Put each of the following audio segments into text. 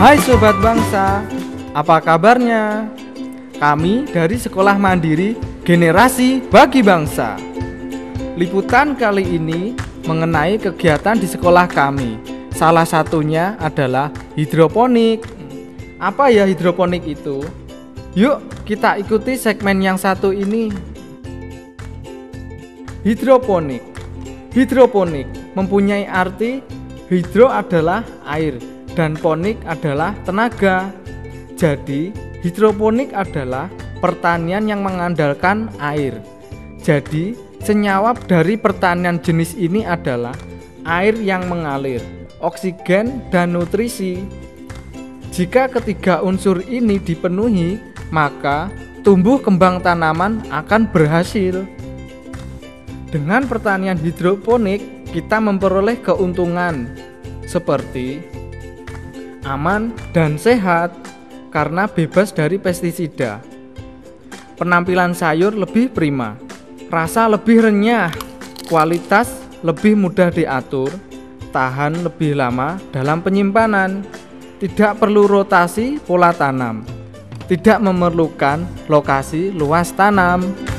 Hai Sobat Bangsa, apa kabarnya? Kami dari Sekolah Mandiri Generasi Bagi Bangsa. Liputan kali ini mengenai kegiatan di sekolah kami. Salah satunya adalah hidroponik. Apa ya hidroponik itu? Yuk kita ikuti segmen yang satu ini. Hidroponik. Hidroponik mempunyai arti hidro adalah air dan ponik adalah tenaga. Jadi, hidroponik adalah pertanian yang mengandalkan air. Jadi, senyawa dari pertanian jenis ini adalah air yang mengalir, oksigen, dan nutrisi. Jika ketiga unsur ini dipenuhi, maka tumbuh kembang tanaman akan berhasil. Dengan pertanian hidroponik, kita memperoleh keuntungan seperti aman dan sehat karena bebas dari pestisida. Penampilan sayur lebih prima, rasa lebih renyah, kualitas lebih mudah diatur, tahan lebih lama dalam penyimpanan, tidak perlu rotasi pola tanam, tidak memerlukan lokasi luas tanam.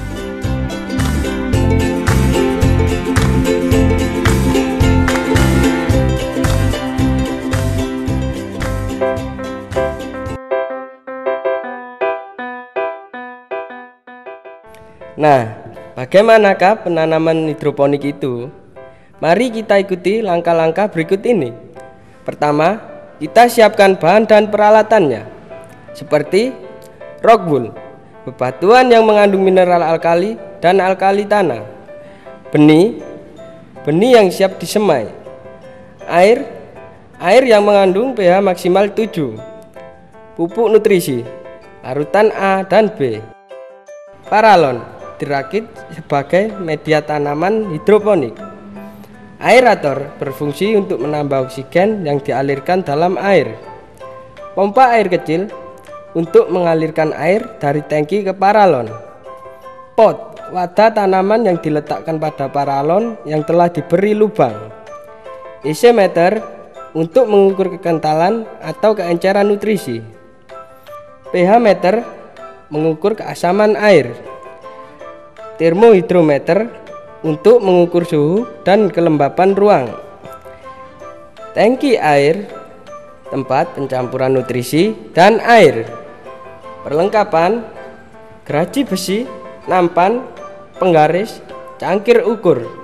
Nah, bagaimanakah penanaman hidroponik itu? Mari kita ikuti langkah-langkah berikut ini. Pertama, kita siapkan bahan dan peralatannya, seperti rock wool, bebatuan yang mengandung mineral alkali dan alkali tanah, benih yang siap disemai, air yang mengandung pH maksimal 7, pupuk nutrisi, larutan A dan B, paralon dirakit sebagai media tanaman hidroponik. Aerator berfungsi untuk menambah oksigen yang dialirkan dalam air. Pompa air kecil untuk mengalirkan air dari tangki ke paralon. Pot, wadah tanaman yang diletakkan pada paralon yang telah diberi lubang. EC meter untuk mengukur kekentalan atau keenceran nutrisi. pH meter mengukur keasaman air. Termohidrometer untuk mengukur suhu dan kelembapan ruang. Tangki air, tempat pencampuran nutrisi dan air. Perlengkapan: geraji besi, nampan, penggaris, cangkir ukur.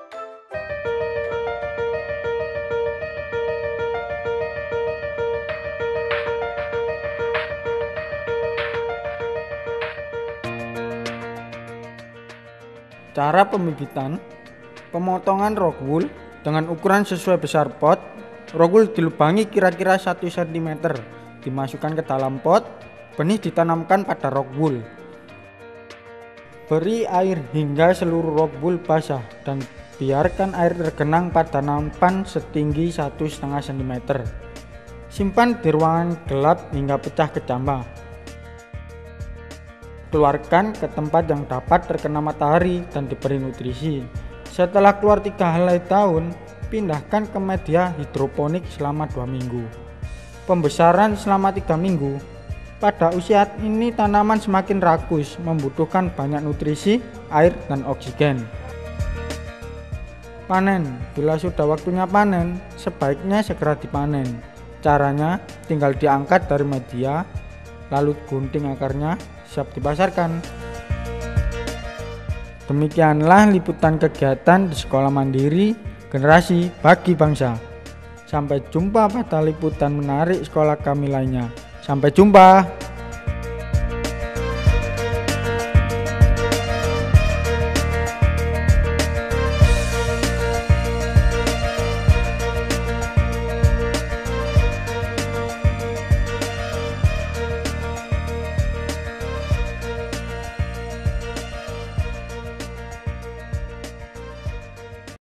Cara pembibitan: pemotongan rock wool dengan ukuran sesuai besar pot. Rock wool dilubangi kira-kira 1 cm, dimasukkan ke dalam pot, benih ditanamkan pada rock wool. Beri air hingga seluruh rock wool basah dan biarkan air tergenang pada nampan setinggi 1,5 cm. Simpan di ruangan gelap hingga pecah kecambah. Keluarkan ke tempat yang dapat terkena matahari dan diberi nutrisi. Setelah keluar 3 helai daun, pindahkan ke media hidroponik selama 2 minggu. Pembesaran selama 3 minggu. Pada usia ini tanaman semakin rakus, membutuhkan banyak nutrisi, air, dan oksigen. Panen: bila sudah waktunya panen, sebaiknya segera dipanen. Caranya tinggal diangkat dari media, lalu gunting akarnya, siap dipasarkan. Demikianlah liputan kegiatan di Sekolah Mandiri Generasi Bagi Bangsa. Sampai jumpa pada liputan menarik sekolah kami lainnya. Sampai jumpa.